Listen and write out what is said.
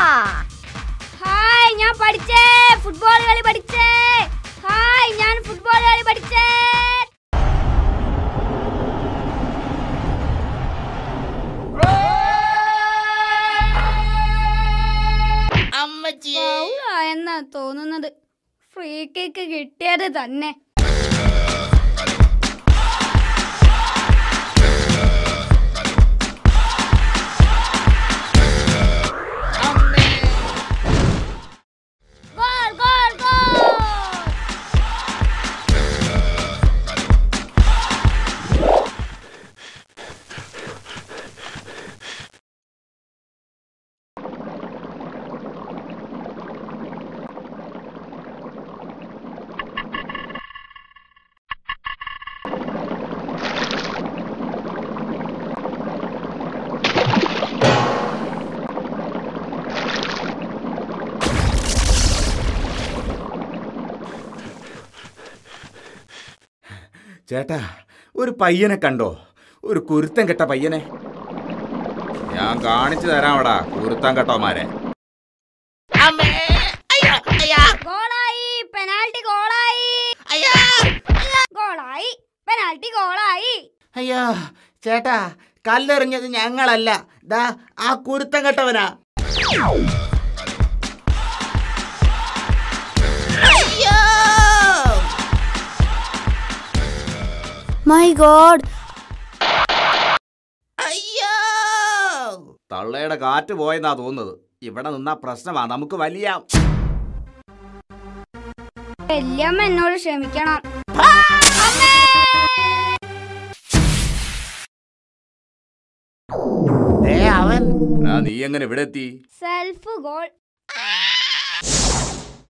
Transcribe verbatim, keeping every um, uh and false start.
Hi, ഞാൻ പഠിച്ചേ football കളി പഠിച്ചേ. ഹായ്, ഞാൻ ഫുട്ബോൾ കളി പഠിച്ചേ. എന്നാ തോന്നുന്നത്. ഫ്രീ കിക്ക് കിട്ടിയത് തന്നെ. ചേട്ടാ, ഒരു പയ്യനെ കണ്ടോ? ഒരു കുരുത്തം കെട്ട പയ്യനെ. ഞാൻ കാണിച്ചു തരാമടാ കുരുത്തം കെട്ടോമാരെ. ഗോളായി, പെനാൽറ്റി ഗോളായി. ഗോളായി, പെനാൽറ്റി ഗോളായി. അയ്യോ ചേട്ടാ, കല്ലെറിഞ്ഞത് ഞങ്ങളല്ല, ദാ ആ കുരുത്തം കെട്ടവനാ. My God. അയ്യോ, തള്ളയുടെ കാറ്റ് പോയെന്നാ തോന്നുന്നത്. ഇവിടെ നിന്നാ പ്രശ്നമാ. നമുക്ക് വലിയ വല്യമ്മ എന്നോട് ക്ഷമിക്കണം. അവൻ നീ എങ്ങനെ ഇവിടെ എത്തി? Self goal.